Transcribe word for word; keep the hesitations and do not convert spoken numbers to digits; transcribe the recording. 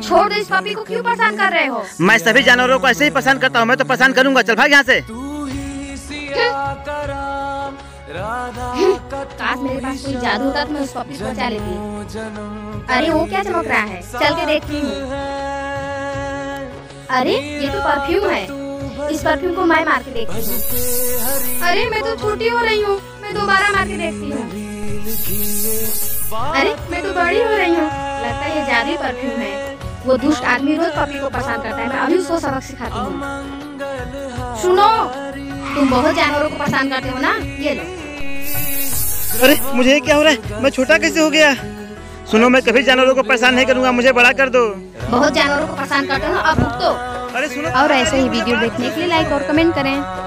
छोड़ दो इस पपी को, क्यों परेशान कर रहे हो? मैं सभी जानवरों को ऐसे ही पसंद करता हूँ, मैं तो पसंद करूंगा। चल भाग यहाँ से। काश मेरे पास कोई जादू होता तो मैं उस पपी को बचा लेती। अरे वो क्या चमक रहा है, चल के देखती हूँ। अरे ये तो परफ्यूम है, इस परफ्यूम को मैं मार के देखती हूँ। अरे मैं तो छोटी हो रही हूँ, मैं दोबारा मार के देखती हूँ। अरे मैं तो बड़ी हो रही हूँ, लगता है ये जादुई परफ्यूम है। वो दुष्ट आदमी रोज पपी को पसंद करता है, मैं अभी उसको सबक सिखाती हूँ। सुनो, तुम बहुत जानवरों को पसंद करते हो ना, ये लो। अरे मुझे क्या हो रहा है, मैं छोटा कैसे हो गया? सुनो, मैं कभी जानवरों को परेशान नहीं करूंगा, मुझे बड़ा कर दो। बहुत जानवरों को पसंद करते हो, अब भुगतो। अरे सुनो, और ऐसे ही वीडियो देखने के लिए लाइक और कमेंट करें।